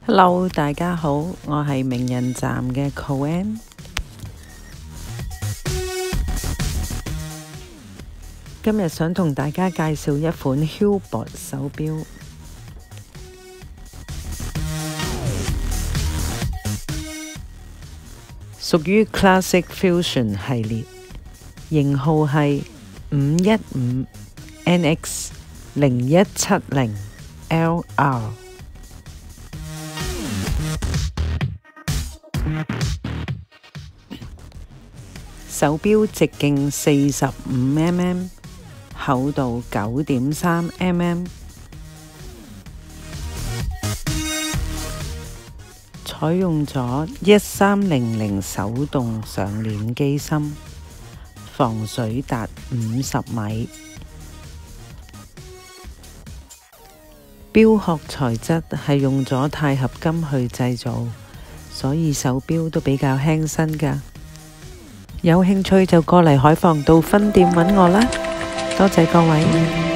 Hello， 大家好，我係名人站嘅 Koen。今日想同大家介紹一款 Hublot 手錶，屬於 Classic Fusion 系列，型號係 515.NX.0170.LR。手錶直徑45mm，厚度9.3mm， 採用咗1300手動上鏈機芯，防水達50米。錶殼材質係用咗鈦合金去製造，所以手錶都比較輕身㗎。有興趣就過嚟海防道分店揾我啦，多謝各位。